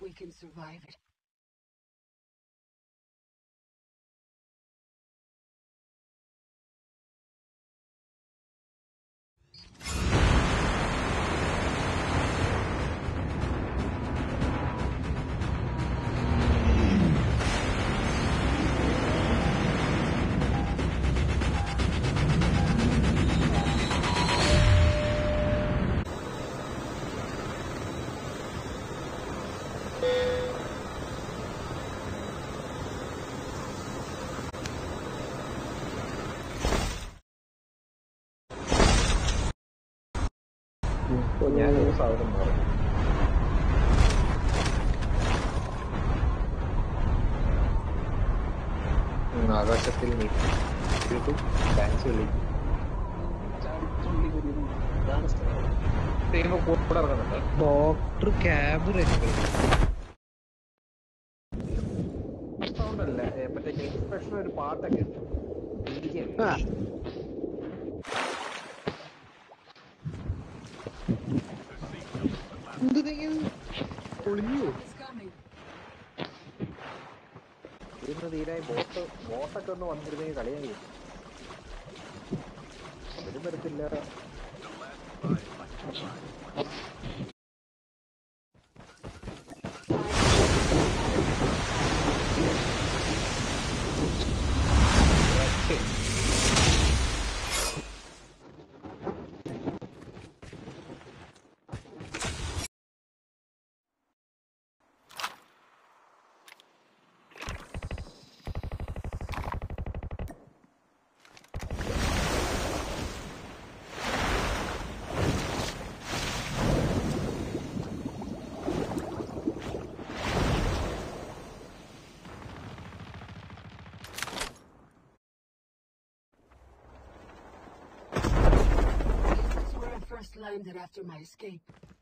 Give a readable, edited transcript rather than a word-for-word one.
we can survive it. ഞാനൊരു സാധനം പറഞ്ഞു. ആകാശത്തിൽ നീട്ടും ഡാൻസ് കളിക്കും. കൂടെ ഇറങ്ങുന്നുണ്ട്. ഡോക്ടർ ക്യാബ് സൗണ്ട് അല്ല, മറ്റേ എക്സ്പ്രഷൻ ഒരു പാട്ടൊക്കെ ഉണ്ട്. പൊളിഞ്ഞു ഇന്ന് തീരായി. ബോട്ടൊക്കെ ഒന്ന് വന്നിരുന്നെങ്കിൽ കളിയായി. അവരും വരത്തില്ല. Landed after my escape.